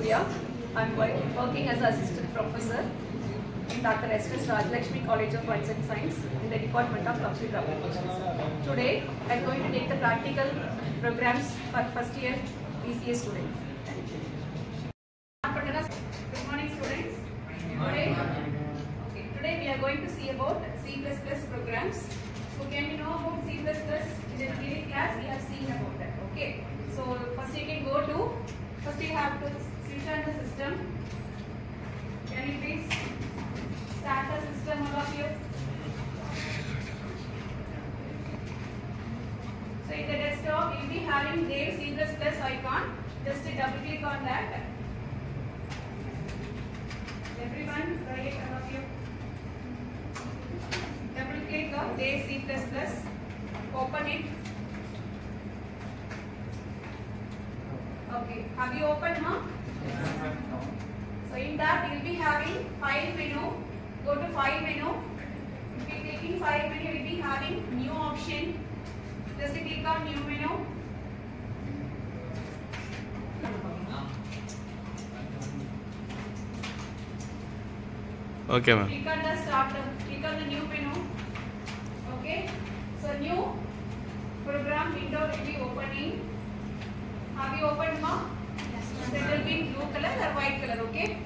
Suriya. I'm working as an assistant professor in Dr. S.S. Rajlakshmi College of Arts and Science in the Department of Computer Applications. Today, I'm going to take the practical programs for first year BCA students. Thank you. Good morning, students. Today we are going to see about C++ programs. So can you know about C++? In the theory class we have seen about that. Okay. So first you can go to, first you have to switch on the system. Can you please start the system, all of you? So in the desktop you will be having there C++ icon. Just double click on that. Everyone, try it, all of you. Double click on there C++. Open it. Okay, have you opened now? Yes. So in that you will be having file menu. Go to file menu. If you clicking file menu, you will be having new option. Just click on new menu. Okay, ma'am. Click on the start. Click on the new menu. Okay. So new program window will be opening. Have you opened, ma? Yes, ma'am. It will be blue color or white color. Okay.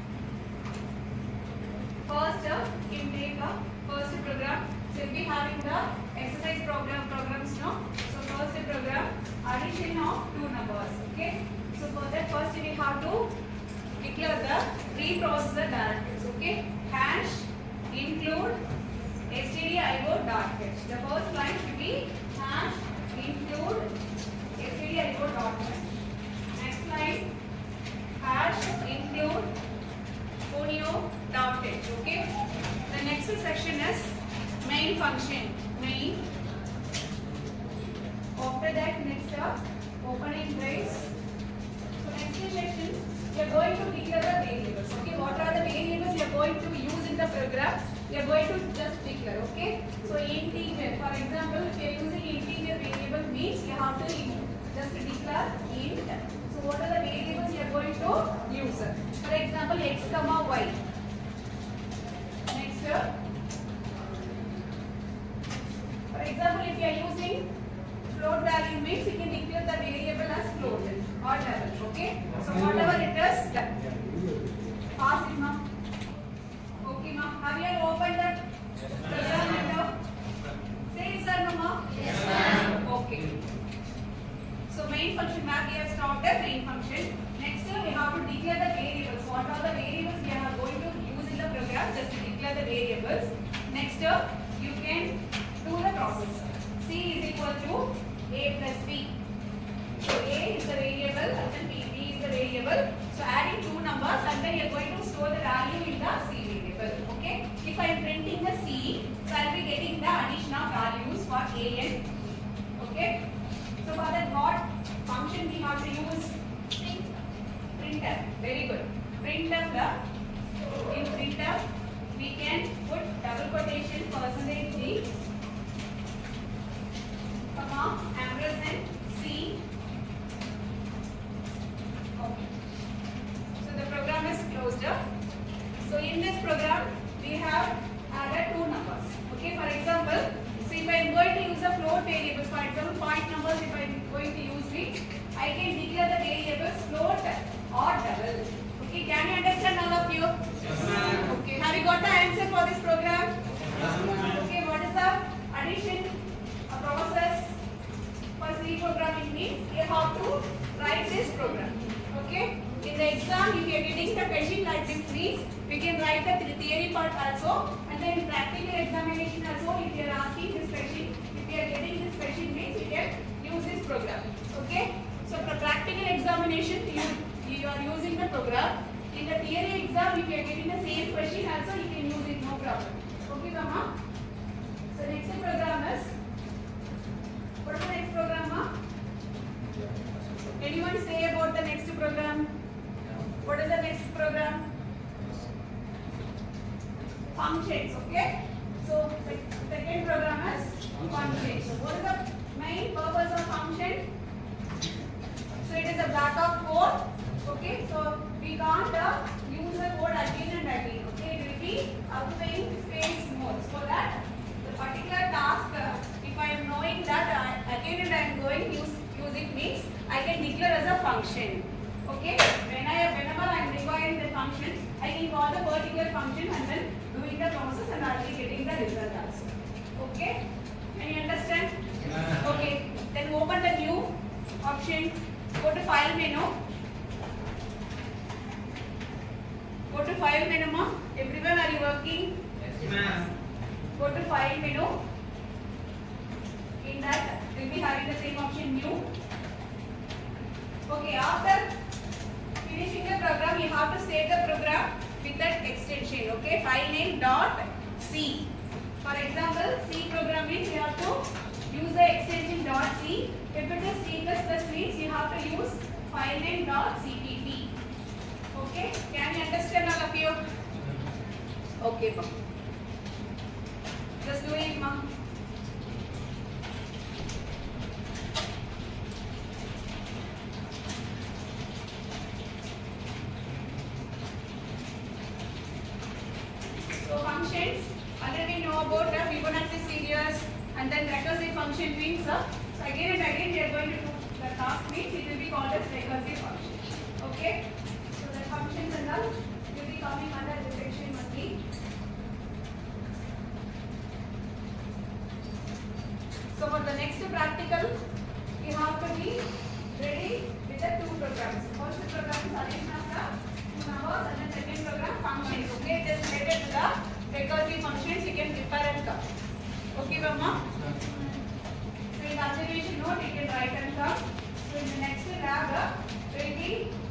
First, you can take a first program. So you will be having the exercise programs now. So first program, addition of two numbers. Okay. So for that, first you have to declare the preprocessor directives. Okay. Hash include stdio dot fetch. The first line should be hash include stdio dot fetch. Next line hash include unio dot fetch. Okay. The next section is main function. Main. After that, next opening brace. So next section we are going to declare the variables. Okay. What are the variables we are going to use in the program? We are going to just declare. Okay. So integer. For example, if you are using integer variable means you have to just declare int. So what are the variables you are going to use? For example, x comma y. Next. For example, if you are using float value means you can declare the variable as float or double. Okay. So whatever it is, pass it, ma'am. Okay, ma'am. Have you opened that program window? Say yes or no, ma'am? Yes, ma'am. Okay. So main function map we have started main function. Next we have to declare the variables. What are the variables we are going to use in the program? Just to declare the variables. Next you can do the process. C is equal to A plus B. So A is the variable and then B is the variable. So adding two numbers and then you are going to store the value in the C variable. Okay. If I am printing the C, so I will be getting the addition of values for A and. Okay. So for that what function we have to use? Printf. Very good. Printf. In printf we can put double quotation %d comma ampersand C. Okay. So the program is closed up. So in this program we have added two numbers. Okay. For example, so if I am going to use a float variable, for example, point numbers, if I am going to use it, I can declare the variables float or double. Okay, can you understand all of you? Yes, ma'am. Okay, have you got the answer for this program? Yes, ma'am. Okay, what is the addition process for C programming means? You have to write this program. Okay, in the exam, if you are getting the question like this means, we can write the theory part also, and then in practical examination also, if you are asking this question, if you are getting this question means, you can use this program. Okay, so for practical examination, you are using the program. In the theory exam, if you are getting the same question also, you can use it, no problem. Okay, Mama? So next program is, what is the next program, Ma? Anyone say about the next program? What is the next program? Functions, okay? So second program is functions. So what is the main purpose of function? So it is a block of code. Okay, so function. Okay, whenever I am requiring the function, I can call the particular function and then doing the process and I will be getting the result also. Okay, can you understand? Okay, then open the new option, go to file menu. Go to file menu, ma. Everyone, are you working? Yes, ma'am. Go to file menu. In that, we will be having the same option new. Okay, after finishing the program, you have to save the program with that extension. Okay, file name dot C. For example, C program means you have to use the extension dot C. If it is C++ means you have to use file name dot CPP. Okay, can you understand all of you? Okay, ma'am. Just do it, ma'am. So functions, already we know about the Fibonacci series, and then recursive function means so again and again we are going to do the task means it will be called as recursive function. Okay, so the functions and all will be coming under this section only. So for the next practical, you have to be ready with the two programs. First program is addition of the numbers and then second program functions. Okay, just related to the recursive functions you can prepare and come. Okay, Mama? So in observation note you can write and come. So in the next lab, will be